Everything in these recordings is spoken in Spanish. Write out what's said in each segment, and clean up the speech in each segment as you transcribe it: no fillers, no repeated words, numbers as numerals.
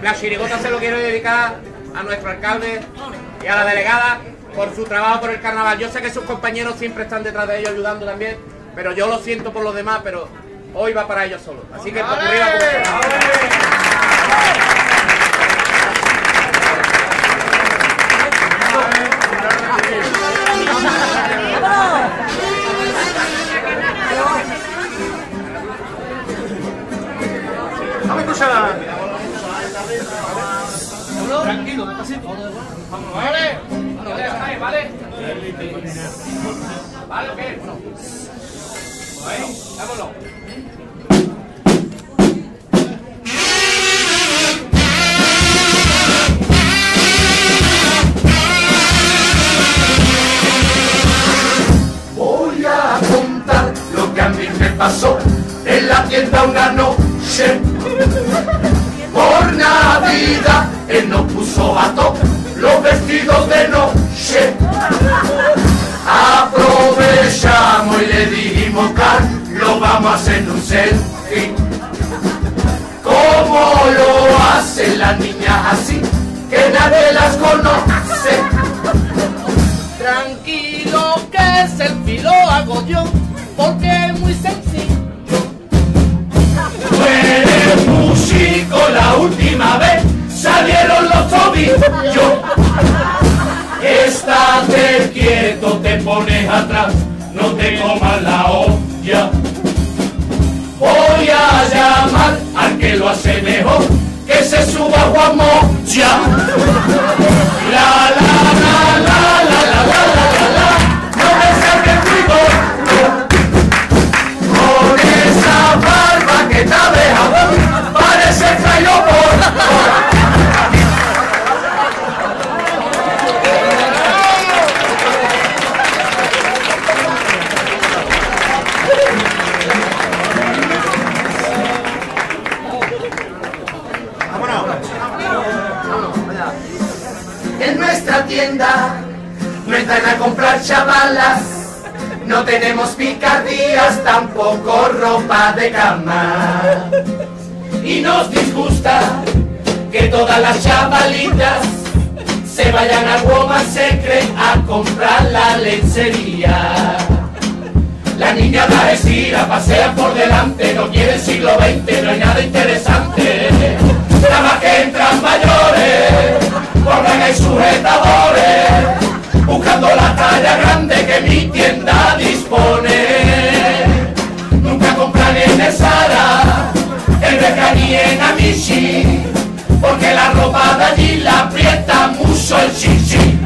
La chirigota se lo quiero dedicar a nuestro alcalde y a la delegada por su trabajo por el carnaval. Yo sé que sus compañeros siempre están detrás de ellos ayudando también, pero yo lo siento por los demás, pero hoy va para ellos solos. Así que por arriba, Vamos a escuchar. Tranquilo, despacito. Vale, vale. Vale, ok. Ahí, vámonos. Voy a contar lo que a mí me pasó en la tienda una noche. Por Navidad él nos puso a todos los vestidos de noche. Aprovechamos y le dijimos, Carlos, vamos a hacer un selfie. Como lo hacen las niñas así, que nadie las conoce. Tranquilo que el selfie lo hago yo, porque es muy sencillo. Tú eres músico, la última vez salieron los tobillos. Estate quieto, te pones atrás, no te comas la olla. Voy a llamar al que lo hace mejor, que se suba Juan Moya. La la la la la la la la la, no me saques ruido. Con esa barba que está de jabón, parece traído por. En nuestra tienda no entran a comprar chavalas, no tenemos picardías, tampoco ropa de cama. Y nos disgusta que todas las chavalitas se vayan a Woman Secret a comprar la lencería. Las niñas las estiran, pasean por delante, no quieren siglo XX, no hay nada interesante. Nada más que entran mayores, porque hay sujetadores, buscando la talla grande que mi tienda dispone. Nunca compran en el Zara, en Reca ni en Amici, porque la ropa de allí la aprieta mucho el chichi.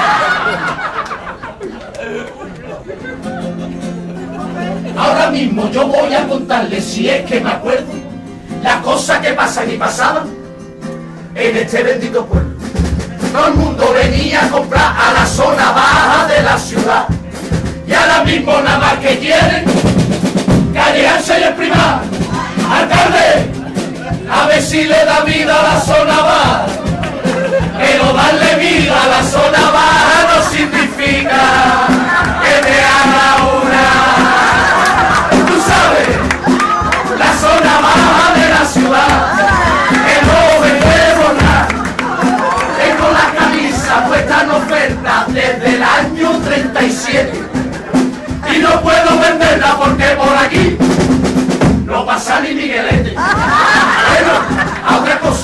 Ahora mismo yo voy a contarles, si es que me acuerdo, las cosas que pasan y pasaban en este bendito pueblo. Todo el mundo venía a comprar a la zona baja de la ciudad, y ahora mismo nada más que quieren callearse y exprimar. Alcalde, a ver si le da vida a la zona baja. Pero darle vida a la zona baja no significa que te haga una, tú sabes, la zona baja de la ciudad, que no vendemos nada. Tengo la camisa puesta en oferta desde el año 37 y no puedo venderla porque por aquí no pasa ni Miguelete. Bueno, a otra cosa.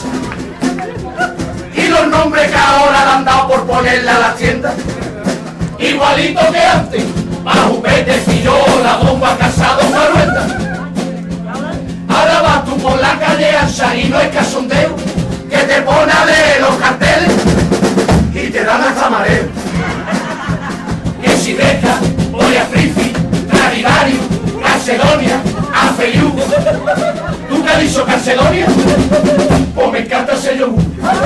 Y los nombres que ahora le han dado por ponerle a la tienda, igualito que antes, Majupete, Fillola, Bomba, Casado, Maruenda. Ahora vas tú por la calle ancha y no es casondeo, que te pone a leer los carteles y te dan hasta mareo. Que si deja, voy a Frifi, Radivario, Calcedonia, a Feliugo. ¿Tú qué has dicho, Calcedonia? Pues me encanta ese yogur.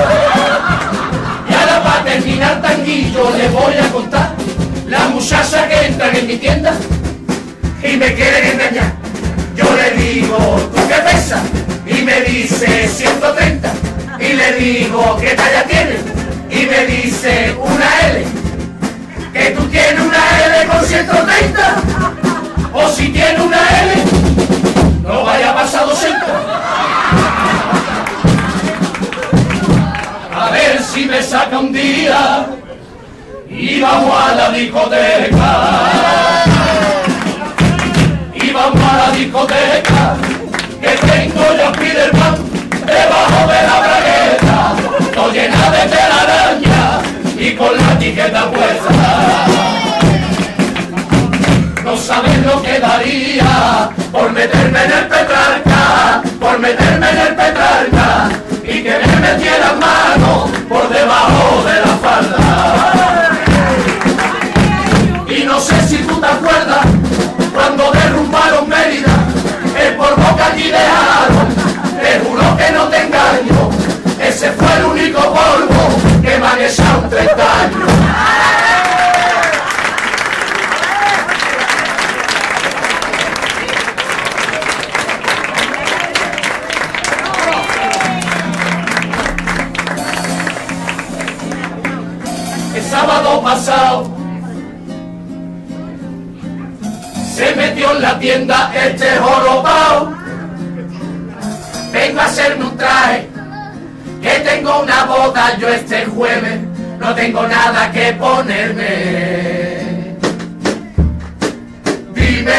Y ahora para terminar tanguillo les voy a contar la muchacha que entran en mi tienda y me quieren engañar. Yo le digo, ¿tú qué pesas? Y me dice 130. Y le digo, ¿qué talla tienes? Y me dice una L. ¿Que tú tienes una L con 130? O si tienes una L, no vaya a pasar 200. resaca un día y vamos a la discoteca. Y vamos a la discoteca, que tengo yo Spiderman debajo de la bragueta, todo llena de telaraña y con la etiqueta puesta. No sabes lo que daría por meterme en el Petrarca, por meterme en el Petrarca y que me metieran manos por debajo de la falda. Y no sé si tú te acuerdas cuando derrumbaron Mérida, el polvo que allí dejaron, te juro que no te engaño, ese fue el único polvo que me han echado 30 años. El sábado pasado se metió en la tienda este jorobao. Vengo a hacerme un traje, que tengo una boda yo este jueves, no tengo nada que ponerme. Dime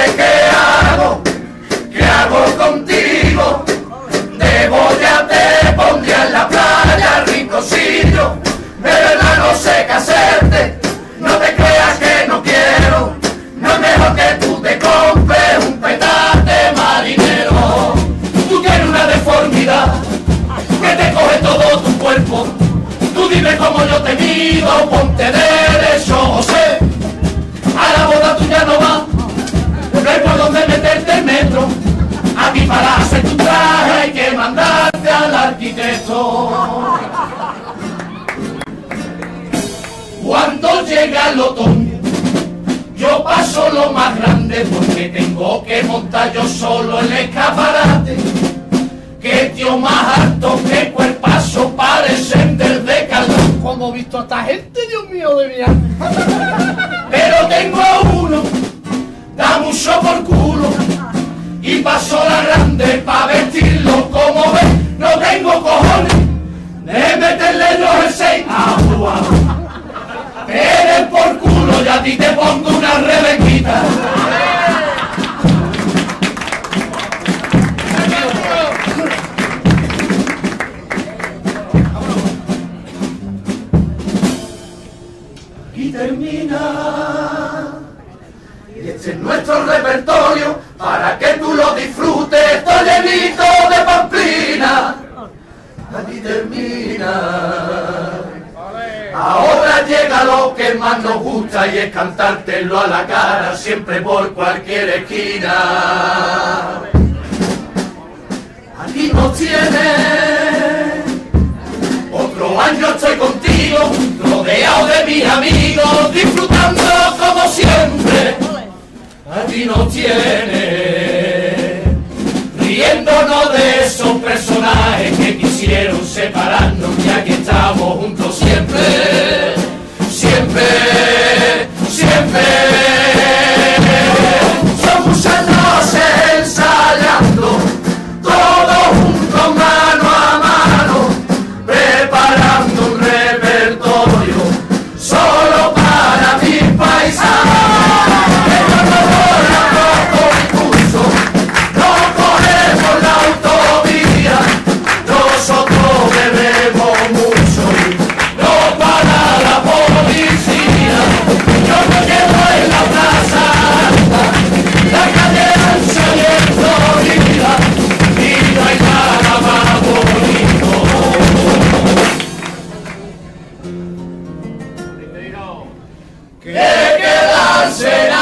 qué hago contigo, de boya te pondría en la playa, rinconcillo, de verdad no sé qué hacerte, no te creas que no quiero, no es mejor que tú te compres un petate marinero. Tú tienes una deformidad que te coge todo tu cuerpo. Tú dime cómo yo te mido, ponte derecho, José. A la boda tuya no va, no hay por dónde meterte el metro. Aquí para hacer tu traje hay que mandarte al arquitecto. Cuando llega el otoño, yo paso lo más grande porque tengo que montar yo solo el escaparate. Que tío más alto que cuerpazo parecen del Decathlon. Como he visto a esta gente, Dios mío de mi alma. Pero tengo a uno, da mucho por culo y paso la grande pa' vestirlo como ves. No tengo cojones de meterle yo el 6 a Juan. Eres por culo y a ti te pongo una rebequita. Y termina. Y este es nuestro repertorio para que tú lo disfrutes. Estoy llenito de pamplina. Aquí termina. Ahora llega lo que más nos gusta y es cantártelo a la cara siempre por cualquier esquina. Aquí nos tienes, otro año estoy contigo, rodeado de mis amigos, disfrutando como siempre. Aquí nos tienes, riéndonos de esos personajes que quisieron separarnos y aquí estamos juntos siempre, siempre, siempre. Son muchas noches ensayando, todos juntos mano a mano, preparando un repertorio solo para mis paisanos. Nosotros bebemos mucho y no para la policía. Yo me quedo en la plaza alta, la calle ancha y en Florida, y no hay nada más bonito que quedarse en